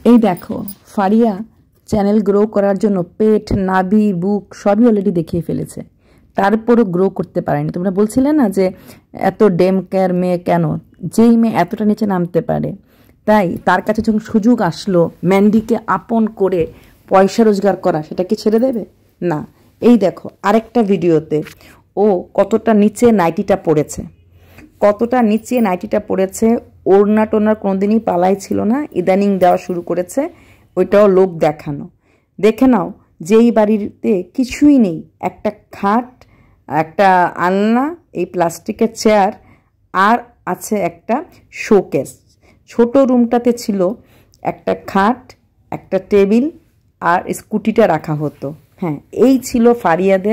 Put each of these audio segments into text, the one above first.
এই দেখো Faria channel grow করার জন্য পেট নাভি বুক সবই অলরেডি দেখিয়ে ফেলেছে, তারপরও গ্রো করতে পারেনি। তোমরা বলছিলে না যে এত ডেম কেয়ার মেয়ে কেন, যেই মেয়ে এতটা নিচে নামতে পারে, তাই তার কাছে যখন সুযোগ আসলো ম্যান্ডিকে আপন করে পয়সা রোজগার করা, সেটা কি ছেড়ে দেবে? না। এই দেখো আরেকটা ভিডিওতে ও কতটা নিচে নাইটিটা পড়েছে, কতটা নিচে নাইটিটা পড়েছে। ওড়না টোনার কোনোদিনই পালাই ছিল না, ইদানিং দেওয়া শুরু করেছে, ওইটাও লোক দেখানো। দেখে নাও যেই বাড়িতে কিছুই নেই, একটা খাট, একটা আলনা, এই প্লাস্টিকের চেয়ার, আর আছে একটা শোকেস। ছোট রুমটাতে ছিল একটা খাট, একটা টেবিল আর স্কুটিটা রাখা হতো। হ্যাঁ, এই ছিল ফারিয়াদের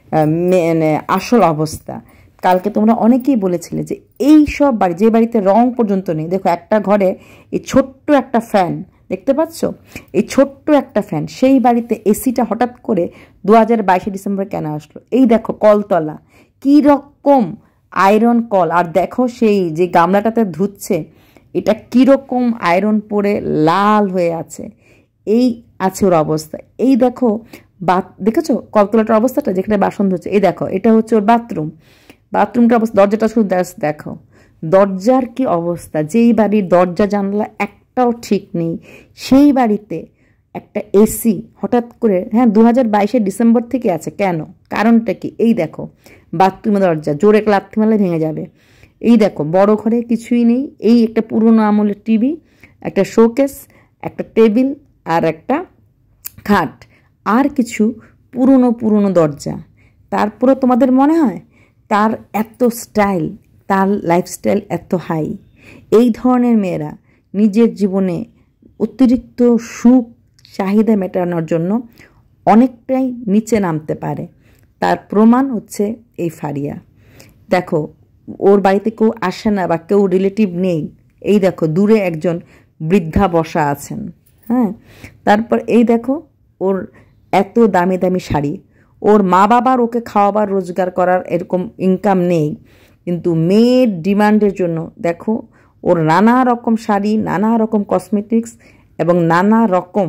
আসল অবস্থা। কালকে তোমরা অনেকেই বলেছিলে যে এই সব বাড়ি, যে বাড়িতে রং পর্যন্ত নেই, দেখো একটা ঘরে এই ছোট্ট একটা ফ্যান দেখতে পাচ্ছ, এই ছোট্ট একটা ফ্যান, সেই বাড়িতে এসিটা হঠাৎ করে 2022 ডিসেম্বর কেন আসলো? এই দেখো কলতলা কী রকম আয়রন কল, আর দেখো সেই যে গামলাটাতে ধুচ্ছে এটা কীরকম আয়রন পরে লাল হয়ে আছে, এই আছে ওর অবস্থা। এই দেখো দেখেছো কলতলাটার অবস্থাটা, যেখানে বাসন ধুচ্ছে, এই দেখো এটা হচ্ছে ওর বাথরুমটার অবস্থা। দরজাটা শুধু দেখো দরজার কি অবস্থা, যেই বাড়ির দরজা জানলা একটাও ঠিক নেই, সেই বাড়িতে একটা এসি হঠাৎ করে, হ্যাঁ 2022 ডিসেম্বর থেকে আছে, কেন? কারণটা কি? এই দেখো বাথরুমের দরজা জোরে লাথি মারলে ভেঙে যাবে। এই দেখো বড় ঘরে কিছুই নেই, এই একটা পুরনো আমলের টিভি, একটা শোকেস, একটা টেবিল আর একটা খাট, আর কিছু পুরনো দরজা। তারপরে তোমাদের মনে হয় তার এত স্টাইল, তার লাইফস্টাইল এত হাই? এই ধরনের মেয়েরা নিজের জীবনে অতিরিক্ত সুখ চাহিদা মেটানোর জন্য অনেকটাই নিচে নামতে পারে। তার প্রমাণ হচ্ছে এই ফারিয়া। দেখো ওর বাড়িতে কেউ আসে না বা কেউ রিলেটিভ নেই, এই দেখো দূরে একজন বৃদ্ধা বসা আছেন। হ্যাঁ, তারপর এই দেখো ওর এত দামি দামি শাড়ি, ওর মা বাবার ওকে খাওয়াবার রোজগার করার এরকম ইনকাম নেই, কিন্তু মেয়ের ডিমান্ডের জন্য দেখো ওর নানা রকম শাড়ি, নানা রকম কসমেটিক্স এবং নানা রকম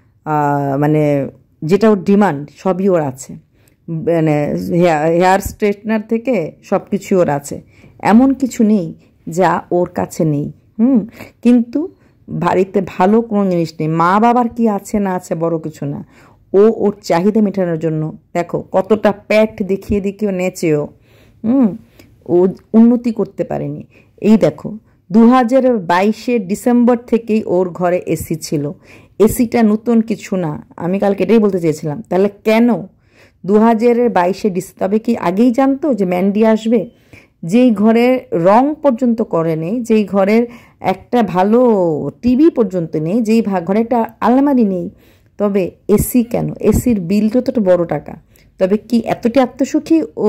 মানে যেটা ওর ডিমান্ড সবই ওর আছে, মানে হেয়ার স্ট্রেটনার থেকে সব কিছু ওর আছে, এমন কিছু নেই যা ওর কাছে নেই। কিন্তু বাড়িতে ভালো কোনো জিনিস নেই, মা বাবার কি আছে না আছে বড় কিছু না, ওর চাহিদা মেটানোর জন্য দেখো কতটা প্যাট দেখিয়ে নেচেও ও উন্নতি করতে পারেনি। এই দেখো 2022 ডিসেম্বর থেকেই ওর ঘরে এসি ছিল, এসিটা নতুন কিছু না, আমি কালকে এটাই বলতে চেয়েছিলাম। তাহলে কেন 2022 ডিসেম্বর, তবে কি আগেই জানতো যে ম্যান্ডি আসবে? যেই ঘরে রং পর্যন্ত করেনি, যেই ঘরের একটা ভালো টিভি পর্যন্ত নেই, যেই ঘরে একটা আলমারি নেই, তবে এসি কেন? এসির বিলটা তো বড় টাকা, তবে কি এতটি আত্মসুখী ও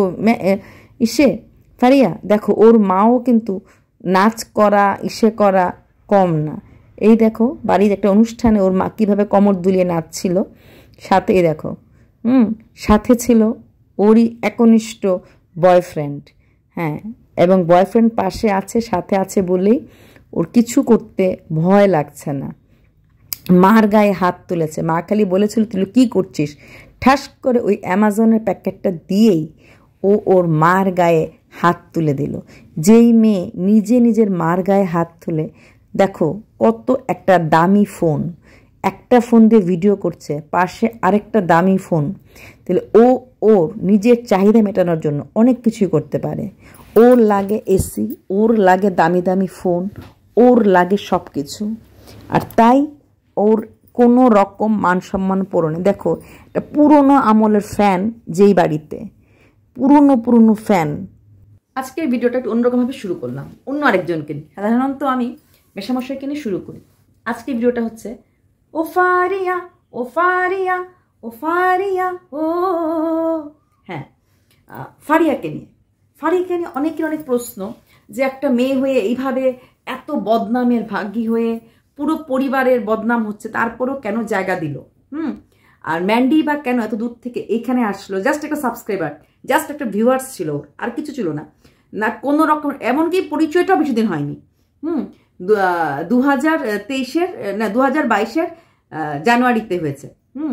ফারিয়া? দেখো ওর মাও কিন্তু নাচ করা করা কম না। এই দেখো বাড়ির একটা অনুষ্ঠানে ওর মা কীভাবে কোমর দুলিয়ে নাচছিল, সাথে এই দেখো সাথে ছিল ওরই একনিষ্ঠ বয়ফ্রেন্ড। হ্যাঁ, এবং বয়ফ্রেন্ড পাশে আছে, সাথে আছে বলেই ওর কিছু করতে ভয় লাগছে না। মার গায়ে হাত তুলেছে, মা খালি বলেছিল তুই কী করছিস, ঠাস করে ওই অ্যামাজনের প্যাকেটটা দিয়েই ওর মার গায়ে হাত তুলে দিল। যেই মেয়ে নিজের মার গায়ে হাত তুলে, দেখো কত একটা দামি ফোন, একটা ফোন দিয়ে ভিডিও করছে, পাশে আরেকটা দামি ফোন, তাহলে ওর নিজের চাহিদা মেটানোর জন্য অনেক কিছুই করতে পারে। ওর লাগে এসি, ওর লাগে দামি দামি ফোন, ওর লাগে সব কিছু, আর তাই ওর কোনো রকম মান সম্মান পড়নে। দেখো একটা পুরনো আমলের ফ্যান, যেই বাড়িতে পুরনো ফ্যান। আজকের ভিডিওটা একটু অন্যরকমভাবে শুরু করলাম, অন্য আরেকজনকে নিয়ে। সাধারণত আমি মেশামশাইকে নিয়ে শুরু করি, আজকে ভিডিওটা হচ্ছে ও ফারিয়া ও ফারিয়া ও ফারিয়া ও। হ্যাঁ, ফারিয়াকে নিয়ে অনেকের অনেক প্রশ্ন যে একটা মেয়ে হয়ে এইভাবে এত বদনামের ভাগী হয়ে পুরো পরিবারের বদনাম হচ্ছে, তারপরেও কেন জায়গা দিল? আর ম্যান্ডি বা কেন এত দূর থেকে এখানে আসলো? জাস্ট একটা সাবস্ক্রাইবার, জাস্ট একটা ভিউয়ার্স ছিল, আর কিছু ছিল না, না কোনো রকম, এমনকি পরিচয়টাও বেশি দিন হয়নি। 2023-এর না 2022-এর জানুয়ারিতে হয়েছে।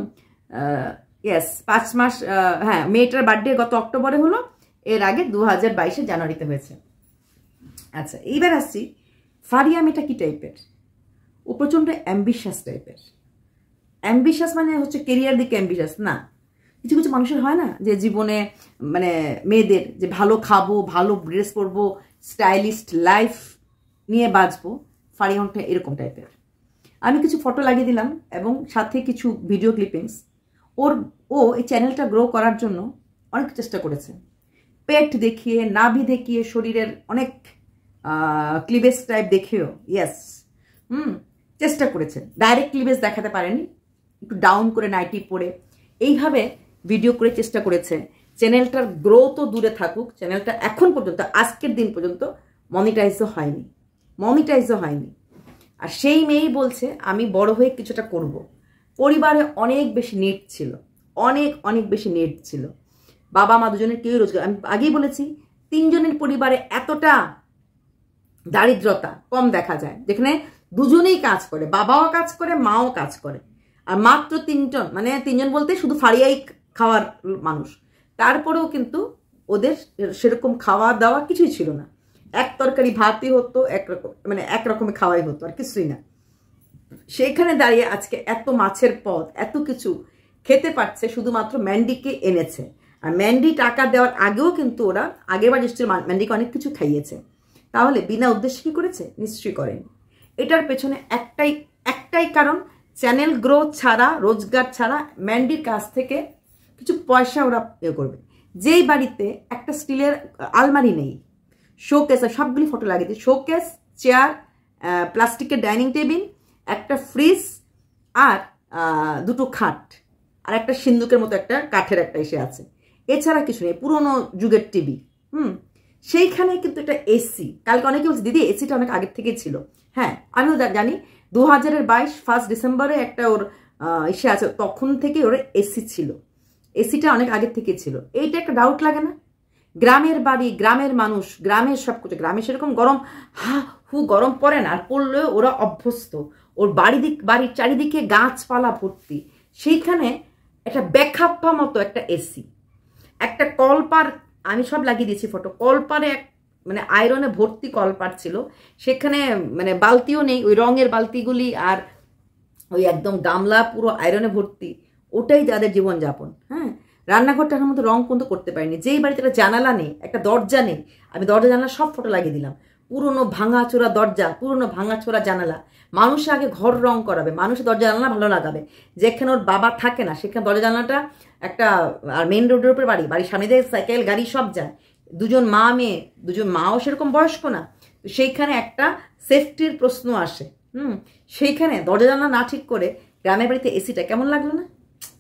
ইয়েস 5 মাস, হ্যাঁ মেয়েটার বার্থডে গত অক্টোবরে হলো, এর আগে 2022-এর জানুয়ারিতে হয়েছে। আচ্ছা এইবার আসছি, ফারিয়া মেয়েটা কি টাইপের? ও প্রচণ্ড অ্যাম্বিশাস টাইপের। অ্যাম্বিশাস মানে হচ্ছে কেরিয়ার দিকে অ্যাম্বিশাস না। কিছু কিছু মানুষের হয় না যে জীবনে মানে মেয়েদের যে ভালো খাবো, ভালো ড্রেস পরবো, স্টাইলিস্ট লাইফ নিয়ে বাঁচবো, ফারিয়াটা এরকম টাইপের। আমি কিছু ফটো লাগিয়ে দিলাম এবং সাথে কিছু ভিডিও ক্লিপিংস। ও এই চ্যানেলটা গ্রো করার জন্য অনেক চেষ্টা করেছে, পেট দেখিয়ে, নাভি দেখিয়ে, শরীরের অনেক ক্লিভেজ টাইপ দেখিয়েও, ইয়েস চেষ্টা করেছে। ডাইরেক্ট ক্লিভেজ দেখাতে পারেনি, একটু ডাউন করে নাইটি পরে এইভাবে ভিডিও করে চেষ্টা করেছে। চ্যানেলটার গ্রোথও দূরে থাকুক, চ্যানেলটা এখন পর্যন্ত আজকের দিন পর্যন্ত মনিটাইজও হয়নি। আর সেই মেয়েই বলছে আমি বড় হয়ে কিছুটা করব। পরিবারে অনেক বেশি নিড ছিল, অনেক বেশি নিড ছিল। বাবা মা দুজনের কেউই রোজগার, আমি আগেই বলেছি 3 জনের পরিবারে এতটা দারিদ্রতা কম দেখা যায়, যেখানে দুজনেই কাজ করে, বাবাও কাজ করে, মাও কাজ করে, আর মাত্র 3 জন, মানে 3 জন বলতে শুধু ফারিয়াই খাওয়ার মানুষ। তারপরেও কিন্তু ওদের সেরকম খাওয়া দাওয়া কিছুই ছিল না, এক তরকারি ভাতই হতো, এক রকমের খাওয়াই হতো, আর কিছুই না। সেইখানে দাঁড়িয়ে আজকে এত মাছের পদ, এত কিছু খেতে পারছে শুধুমাত্র ম্যান্ডিকে এনেছে। আর ম্যান্ডি টাকা দেওয়ার আগেও কিন্তু ওরা আগেরবার নিশ্চয়ই ম্যান্ডিকে অনেক কিছু খাইয়েছে। তাহলে বিনা উদ্দেশ্যে কি করেছে? নিশ্চয়ই করেনি। এটার পেছনে একটাই কারণ, চ্যানেল গ্রোথ ছাড়া, রোজগার ছাড়া ম্যান্ডির কাছ থেকে কিছু পয়সা ওরা করবে। যেই বাড়িতে একটা স্টিলের আলমারি নেই, শোকেস, সবগুলি ফটো লাগিয়ে দিই, শোকেস, চেয়ার, প্লাস্টিকের ডাইনিং টেবিল, একটা ফ্রিজ, আর 2টো খাট, আর একটা সিন্দুকের মতো একটা কাঠের একটা এসে আছে, এছাড়া কিছু নেই, পুরোনো যুগের টিভি। সেইখানে কিন্তু একটা এসি, কালকে অনেকে বলছে দিদি এসিটা অনেক আগের থেকেই ছিল। হ্যাঁ আমিও জানি, 2022 1 ডিসেম্বরে একটা ওর এসে আছে, তখন থেকে ওর এসি ছিল, এসিটা অনেক আগের থেকে ছিল। এইটা একটা ডাউট লাগে না? গ্রামের বাড়ি, গ্রামের মানুষ, গ্রামের সব কিছু, গ্রামে সেরকম গরম গরম পড়ে না, আর পড়লেও ওরা অভ্যস্ত। ওর বাড়ির চারিদিকে গাছপালা ভর্তি, সেইখানে একটা ব্যাকআপা মতো একটা এসি, একটা কলপার, আমি সব লাগিয়ে দিয়েছি ফটো, কলপারে মানে আয়রনে ভর্তি কলপার ছিল, সেখানে মানে বালতিও নেই, ওই রঙের বালতিগুলি, আর ওই একদম গামলা পুরো আয়রনে ভর্তি, ওটাই তাদের জীবনযাপন। হ্যাঁ, রান্নাঘরটার মতো রং পর্যন্ত করতে পারিনি। যেই বাড়িতে একটা জানালা নেই, একটা দরজা নেই, আমি দরজা জানালা সব ফটো লাগিয়ে দিলাম, পুরনো ভাঙাচোরা দরজা, পুরনো ভাঙাচোরা জানালা। মানুষ আগে ঘর রং করাবে, মানুষের দরজা জানালা ভালো লাগাবে। যেখানে ওর বাবা থাকে না সেখানে দরজা জানালাটা একটা, আর মেন রোডের উপরে বাড়ির সামনে দিয়ে সাইকেল গাড়ি সব যায়, 2 জন মা মেয়ে, 2 জন মাও সেরকম বয়স্ক না, তো সেইখানে একটা সেফটির প্রশ্ন আসে। সেইখানে দরজা জানালা না ঠিক করে গ্রামের বাড়িতে এসিটা কেমন লাগলো না?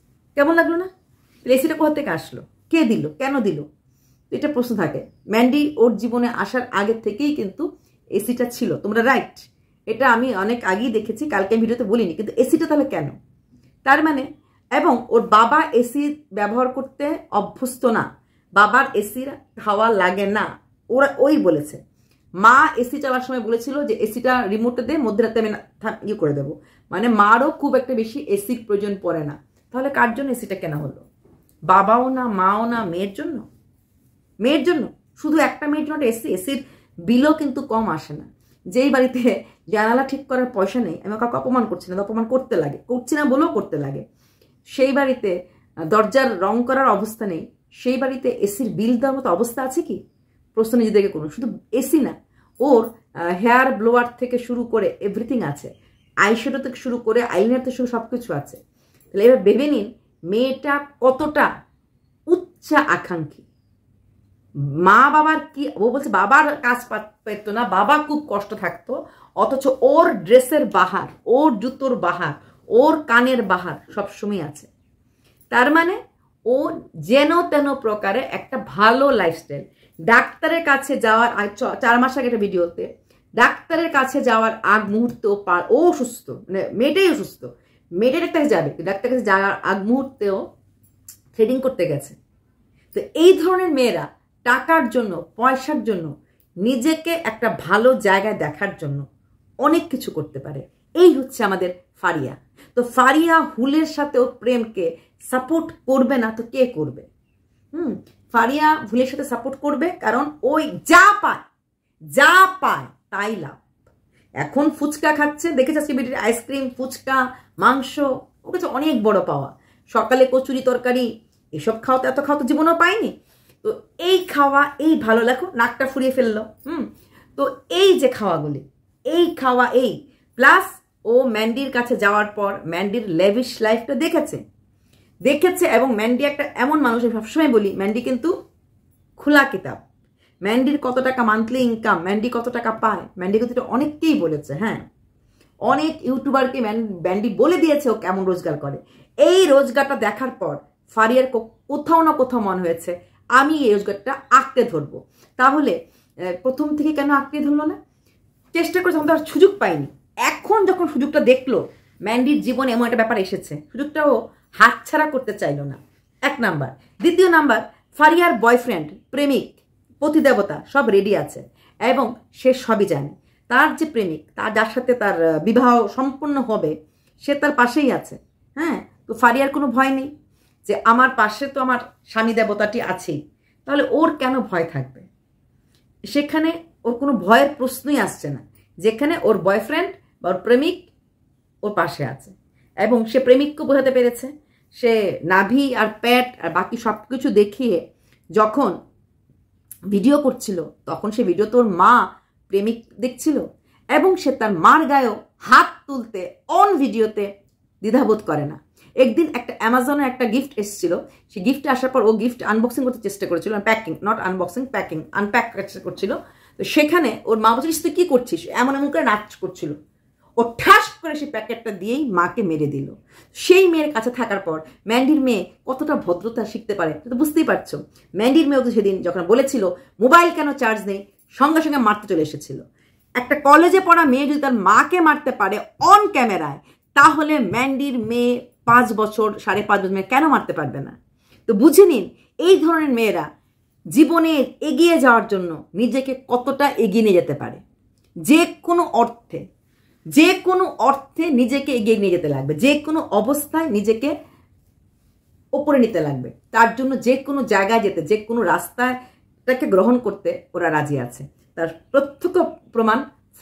এসিটা কোথা থেকে আসলো? কে দিল? কেন দিল? এটা প্রশ্ন থাকে। ম্যান্ডি ওর জীবনে আসার আগের থেকেই কিন্তু এসিটা ছিল, তোমরা রাইট, এটা আমি অনেক আগেই দেখেছি, কালকে ভিডিওতে বলিনি, কিন্তু এসিটা তাহলে কেন? তার মানে, এবং ওর বাবা এসি ব্যবহার করতে অভ্যস্ত না, বাবার এসির হাওয়া লাগে না, ওই বলেছে। মা এসি চালার সময় বলেছিল যে এসিটা রিমোটে দিয়ে মধ্যরাতে আমি ইয়ে করে দেবো, মানে মারও খুব একটা বেশি এসির প্রয়োজন পড়ে না। তাহলে কার জন্য এসিটা কেনা হলো? বাবাও না, মাও না, মেয়ের জন্য। শুধু একটা মেয়ের জন্য এসির বিলও কিন্তু কম আসে না। যেই বাড়িতে জানালা ঠিক করার পয়সা নেই, আমি কাউকে অপমান করছি না, অপমান করতে লাগে, করছি না বলেও করতে লাগে, সেই বাড়িতে দরজার রং করার অবস্থা নেই, সেই বাড়িতে এসির বিল দেওয়ার মতো অবস্থা আছে কি? প্রশ্ন নিজেদেরকে করুন। শুধু এসি না, ওর হেয়ার ব্লোয়ার থেকে শুরু করে এভরিথিং আছে, আইশ্যাডো থেকে শুরু করে আইলাইনার থেকে শুরু সব কিছু আছে। তাহলে এবার ভেবে নিন মেয়েটা কতটা উচ্চ আকাঙ্ক্ষী। মা বাবার কি, ও বলছে বাবার কাজ পেত না, বাবা খুব কষ্ট থাকতো, অথচ ওর ড্রেসের বাহার, ওর জুতোর বাহার, ওর কানের বাহার সবসময় আছে। তার মানে ও যেন তেন প্রকারে একটা ভালো লাইফস্টাইল। ডাক্তারের কাছে যাওয়ার 4 মাস আগে একটা ভিডিওতে, ডাক্তারের কাছে যাওয়ার আগ মুহূর্তে ও অসুস্থ, মানে মেয়েটাই অসুস্থ, মেয়েটার কাছে যাবে, ডাক্তারের কাছে যাওয়ার আগ মুহূর্তেও থ্রেডিং করতে গেছে। তো এই ধরনের মেয়েরা টাকার জন্য, পয়সার জন্য, নিজেকে একটা ভালো জায়গায় দেখার জন্য অনেক কিছু করতে পারে। এই হচ্ছে আমাদের ফারিয়া। তো ফারিয়া হুলের সাথে ওর প্রেমকে সাপোর্ট করবে না তো কে করবে? ফারিয়া হুলের সাথে সাপোর্ট করবে, কারণ ওই যা পায় তাই লাভ। এখন ফুচকা খাচ্ছে, দেখেছে আজকে ভিডিওতে, আইসক্রিম, ফুচকা, মাংস, ও কাছে অনেক বড় পাওয়া। সকালে কচুরি তরকারি এসব খাওয়া, এত খাওয়া তো জীবনেও পাইনি। তো এই খাওয়া, এই ভালো লাগো, নাকটা ফুরিয়ে ফেললো। তো এই যে খাওয়াগুলি, এই খাওয়া, এই প্লাস ও ম্যান্ডির কাছে যাওয়ার পর ম্যান্ডির লেভিশ লাইফটা দেখেছে এবং ম্যান্ডি একটা এমন মানুষ, আমি সবসময় বলি ম্যান্ডি কিন্তু খোলা কিতাব। ম্যান্ডির কত টাকা মান্থলি ইনকাম, ম্যান্ডি কত টাকা পায়, ম্যান্ডি কিন্তু এটা অনেককেই বলেছে। হ্যাঁ, অনেক ইউটিউবারকে ম্যান্ডি বলে দিয়েছে ও কেমন রোজগার করে। এই রোজগারটা দেখার পর ফারিয়ার কোথাও না কোথাও মনে হয়েছে আমি এই রোজগারটা আঁকড়ে ধরবো। তাহলে প্রথম থেকে কেন আঁকড়ে ধরলো না? চেষ্টা করে যখন তার সুযোগ পাইনি, এখন যখন সুযোগটা দেখলো, ম্যান্ডির জীবনে এমন একটা ব্যাপার এসেছে, সুযোগটাও হাতছাড়া করতে চাইলো না। 1 নাম্বার। দ্বিতীয় নাম্বার, ফারিয়ার বয়ফ্রেন্ড, প্রেমিক, পতিদেবতা সব রেডি আছে এবং সে সবই জানে। তার যে প্রেমিক, তার যার সাথে তার বিবাহ সম্পন্ন হবে, সে তার পাশেই আছে। হ্যাঁ, তো ফারিয়ার কোনো ভয় নেই যে আমার পাশে তো আমার স্বামী দেবতাটি আছেই, তাহলে ওর কেন ভয় থাকবে? সেখানে ওর কোনো ভয়ের প্রশ্নই আসছে না, যেখানে ওর বয়ফ্রেন্ড বা ওর প্রেমিক ওর পাশে আছে এবং সে প্রেমিককে বোঝাতে পেরেছে। সে নাভি আর প্যাট আর বাকি সব কিছু দেখিয়ে যখন ভিডিও করছিল, তখন সে ভিডিও তোর মা প্রেমিক দেখছিল এবং সে তার মার গায়েও হাত তুলতে অন ভিডিওতে দ্বিধাবোধ করে না। একদিন একটা অ্যামাজনে একটা গিফট এসেছিল, সেই গিফট আসার পর ও গিফট আনবক্সিং করতে চেষ্টা করেছিল, packing, not unboxing, packing, unpack করছিল। তো সেখানে ওর মা বলছিল তুই কি করছিস, এমন এমন করে নাচ করছিল। ও ঠাস করে সেই প্যাকেটটা দিয়েই মাকে মেরে দিল। সেই মেয়ের কাছে থাকার পর ম্যান্ডির মেয়ে কতটা ভদ্রতা শিখতে পারে তো বুঝতেই পারছো। ম্যান্ডির মেয়েও তো সেদিন যখন বলেছিল মোবাইল কেন চার্জ নেই, সঙ্গে সঙ্গে মারতে চলে এসেছিল। একটা কলেজে পড়া মেয়ে যদি তার মাকে মারতে পারে অন ক্যামেরায়, তাহলে ম্যান্ডির মেয়ে 5 বছর 5.5 বছর মেয়ে কেন মারতে পারবে না? তো বুঝে নিন এই ধরনের মেয়েরা জীবনে এগিয়ে যাওয়ার জন্য নিজেকে কতটা এগিয়ে নিয়ে যেতে পারে। যে কোনো অর্থে নিজেকে এগিয়ে নিয়ে যেতে লাগবে, যে কোনো অবস্থায় নিজেকে ওপরে নিতে লাগবে। তার জন্য যে কোনো জায়গায় যেতে, যে কোনো রাস্তাটাকে গ্রহণ করতে ওরা রাজি আছে। তার প্রত্যক্ষ প্রমাণ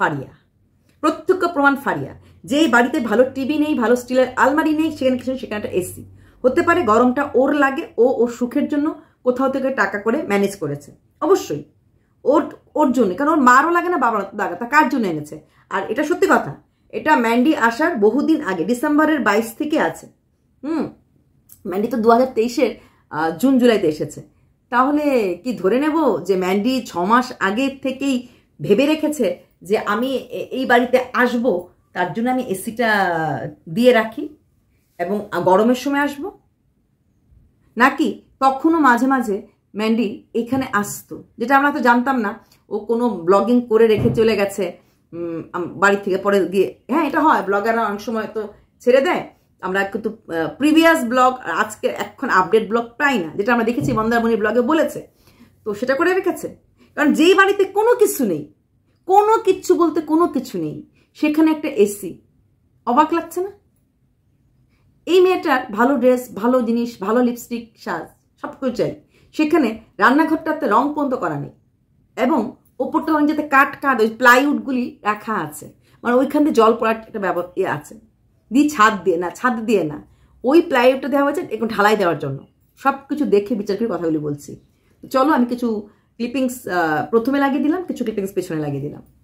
ফারিয়া। যেই বাড়িতে ভালো টিভি নেই, ভালো স্টিলের আলমারি নেই, সেখানে একটা এসি হতে পারে, গরমটা ওর লাগে, ওর সুখের জন্য কোথাও থেকে টাকা করে ম্যানেজ করেছে। অবশ্যই ওর জন্য, কারণ ওর মারও লাগে না, বাবার লাগে, তা কার জন্য এনেছে? আর এটা সত্যি কথা, এটা ম্যান্ডি আসার বহুদিন আগে, ডিসেম্বরের 22 থেকে আছে। ম্যান্ডি তো 2023-এর জুন জুলাইতে এসেছে। তাহলে কি ধরে নেব যে ম্যান্ডি 6 মাস আগে থেকেই ভেবে রেখেছে যে আমি এই বাড়িতে আসব, তার জন্য আমি এসিটা দিয়ে রাখি এবং গরমের সময় আসব? নাকি তখনও মাঝে মাঝে ম্যান্ডি এখানে আসতো, যেটা আমরা তো জানতাম না। ও কোনো ব্লগিং করে রেখে চলে গেছে বাড়ি থেকে, পরে গিয়ে, হ্যাঁ এটা হয়, ব্লগাররা অনেক সময় তো ছেড়ে দেয়। আমরা কিন্তু প্রিভিয়াস ব্লগ আজকে এখন আপডেট ব্লগ পাই না, যেটা আমরা দেখেছি মন্দারমণির ব্লগে বলেছে, তো সেটা করে রেখেছে। কারণ যেই বাড়িতে কোনো কিছু নেই, কোনো কিচ্ছু বলতে কোনো কিছু নেই, সেখানে একটা এসি, অবাক লাগছে না? এই মেয়েটার ভালো ড্রেস, ভালো জিনিস, ভালো লিপস্টিক, সাজ সব কিছু চাই, সেখানে রান্নাঘরটাতে রং পর্যন্ত করা নেই এবং ওপরটা অনেক যাতে কাঠ ওই প্লাইউডগুলি রাখা আছে, মানে ওইখান দিয়ে জল পড়ার একটা ব্যবস্থা আছে, ছাদ দিয়ে না, ওই প্লাইউডটা দেওয়া হয়েছে একটু ঢালাই দেওয়ার জন্য। সব কিছু দেখে বিচার করে কথাগুলি বলছি। চলো আমি কিছু ক্লিপিংস প্রথমে লাগিয়ে দিলাম, কিছু ক্লিপিংস পেছনে লাগিয়ে দিলাম।